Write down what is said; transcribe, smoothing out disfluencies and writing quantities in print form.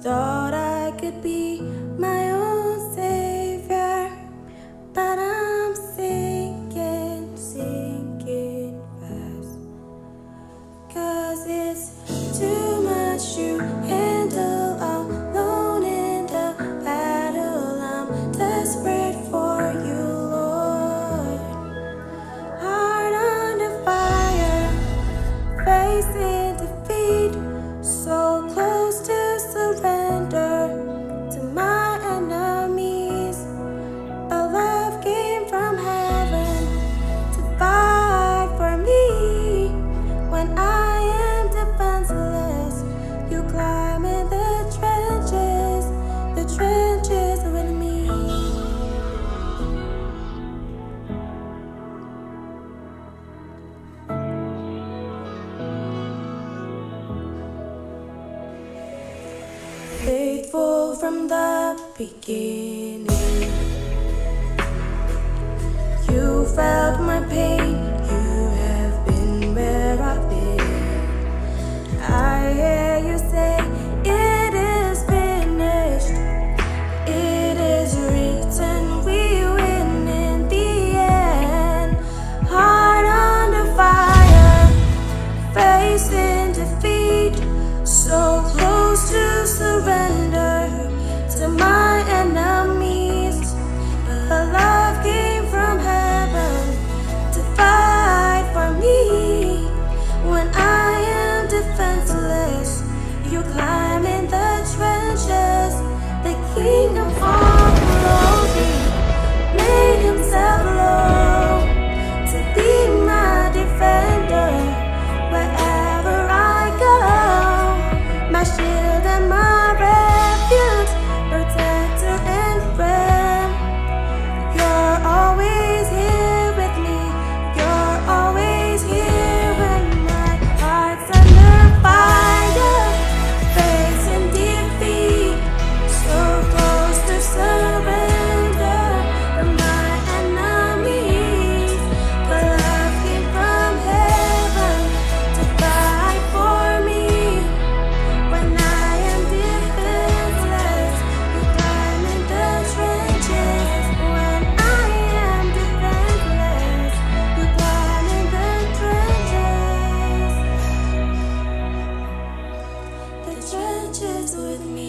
thought I could be my own savior, but I'm sinking fast. 'Cause it's too much to handle alone in the battle. I'm desperate for you, Lord. Heart under fire, facing defeat, so close to surrender to my enemies. But love came from heaven to fight for me. When I am defenseless, you climb in the trenches with me. Faithful from the beginning, you felt my pain, you have been where I've been. I hear you say, it is finished, it is written, we win in the end. Heart under fire, facing defeat, so close to surrender to my enemies. But love came from heaven to fight for me. When I am defenseless, you climb in the trenches. The King of all glory made himself low to be my defender wherever I go. My shield and my refuge, protector and friend. You're always here with me. You're always here when my heart's under fire, facing defeat, so close to surrender from my enemies. But love came from heaven to fight for me. When I am defenseless, you climb in the trenches. When I am defenseless, you climb in the trenches. The trenches with me.